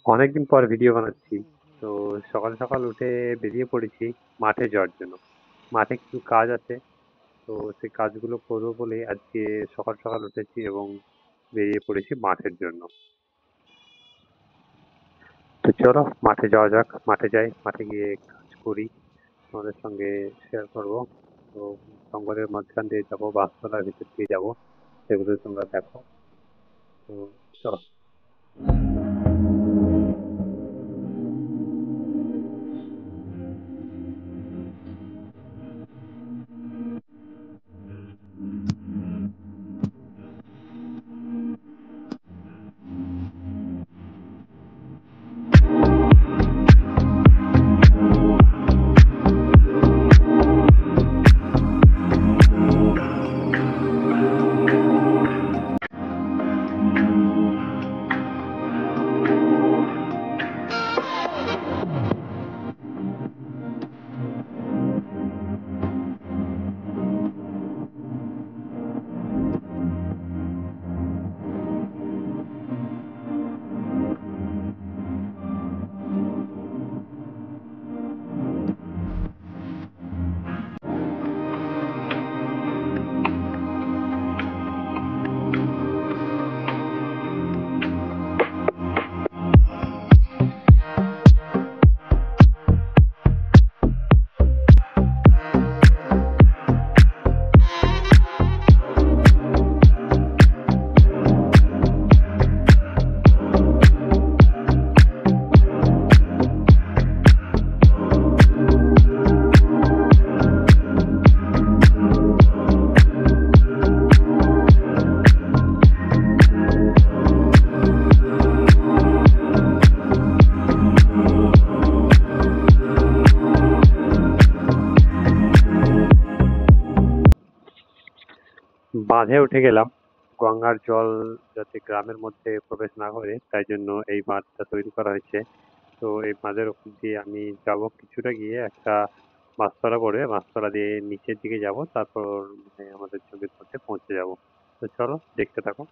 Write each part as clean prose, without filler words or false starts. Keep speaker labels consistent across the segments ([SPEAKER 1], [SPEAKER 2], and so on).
[SPEAKER 1] অনেকদিন পর ভিডিও বানাচ্ছি। তো সকাল সকাল উঠে বেরিয়ে পড়েছি মাঠে যাওয়ার জন্য। মাঠে কিছু কাজ আছে। তো সেই কাজগুলো করবো বলে আজকে সকাল সকাল উঠেছি এবং বেরিয়ে পড়েছি মাঠের জন্য। তো চলো মাঠে যাওয়া যাক, মাঠে যাই, মাঠে গিয়ে কাজ করি, তোমাদের সঙ্গে শেয়ার করবো। তো জঙ্গলের মাঝখান দিয়ে যাবো, গাছপালার ভিতর দিয়ে যাবো, সেগুলো তোমরা দেখো। তো চলো। বাঁধে উঠে গেলাম। গঙ্গার জল যাতে গ্রামের মধ্যে প্রবেশ না করে তাই জন্য এই বাঁধটা তৈরি করা হয়েছে। তো এই বাঁধের উপর দিয়ে আমি যাব, কিছুটা গিয়ে একটা মাছতলা পড়বে, মাছতলা দিয়ে নিচের দিকে যাব, তারপর মানে আমাদের জমির মধ্যে পৌঁছে যাব। তো চলো দেখতে থাকো।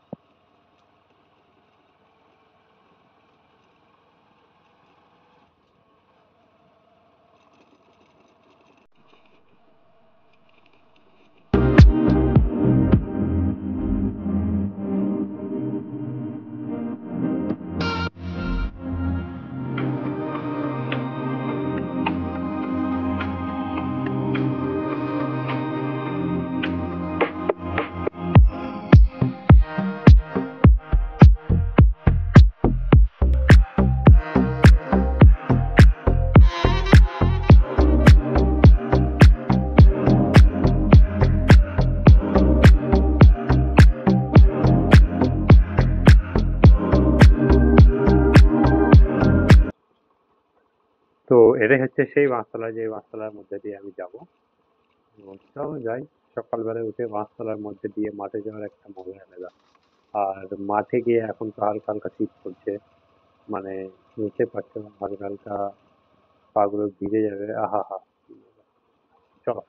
[SPEAKER 1] তো এটাই হচ্ছে সেই মাছতলা, যে মাছতলার মধ্যে দিয়ে আমি যাব। তো চলো যাই। সকালবেলায় উঠে মাছতলার মধ্যে দিয়ে মাঠে যাওয়ার একটা মজা আলাদা। আর মাঠে গিয়ে এখন তো হালকা হালকা শীত পড়ছে, মানে বুঝতে পারছো, হালকা হালকা পা গুলো ভিজে যাবে, আহা হা। চলো।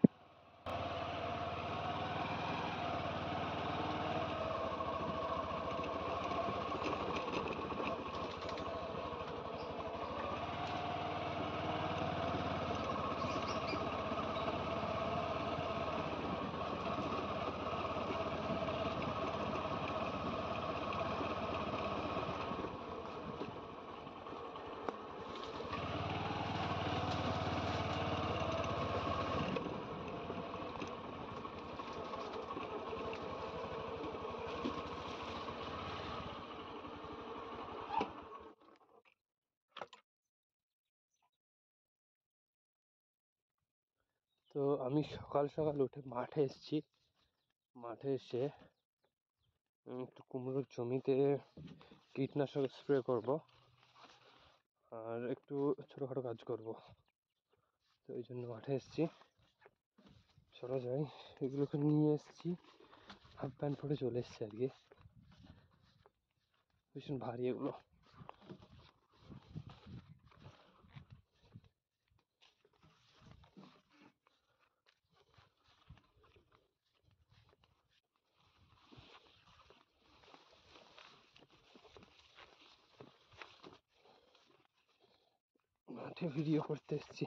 [SPEAKER 2] তো আমি সকাল সকাল উঠে মাঠে এসেছি। মাঠে এসে একটু কুমড়োর জমিতে কীটনাশক স্প্রে করব আর একটু ছোটোখাটো কাজ করব। তো এই জন্য মাঠে এসেছি। চলো যাই। এগুলোকে নিয়ে এসেছি, হাফ প্যান্ট পরে চলে এসেছি আর কি। ভীষণ ভারী এগুলো। মাঠে ভিডিও করতে এসেছি।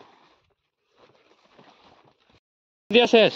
[SPEAKER 2] দিয়া শেষ।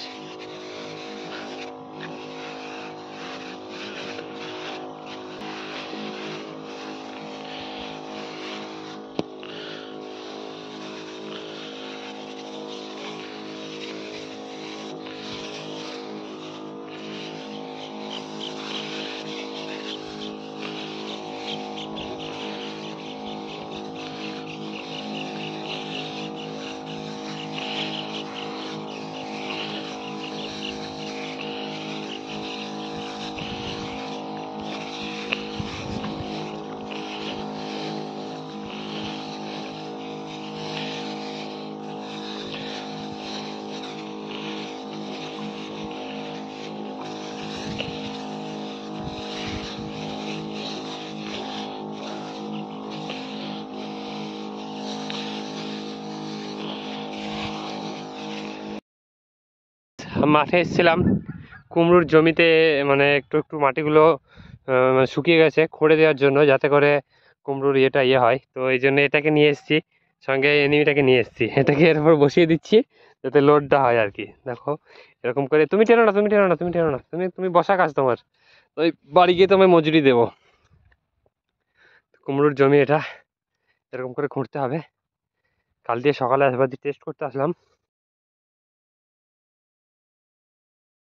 [SPEAKER 2] মাঠে এসেছিলাম কুমড়োর জমিতে, মানে একটু একটু মাটিগুলো মানে শুকিয়ে গেছে খুঁড়ে দেওয়ার জন্য, যাতে করে কুমড়োর ইয়ে হয়। তো এই জন্য এটাকে নিয়ে এসেছি, সঙ্গে এনিমিটাকে নিয়ে এসেছি, এটাকে এরপর বসিয়ে দিচ্ছি যাতে লোডটা হয় আর কি। দেখো এরকম করে, তুমি টেনো না, তুমি টেনো না, তুমি টেনো না, তুমি তুমি বসা কাজ তোমার, ওই বাড়ি গিয়ে তোমায় মজুরি দেবো। কুমড়োর জমি এটা এরকম করে খুঁড়তে হবে। কাল দিয়ে সকালে একবার টেস্ট করতে আসলাম।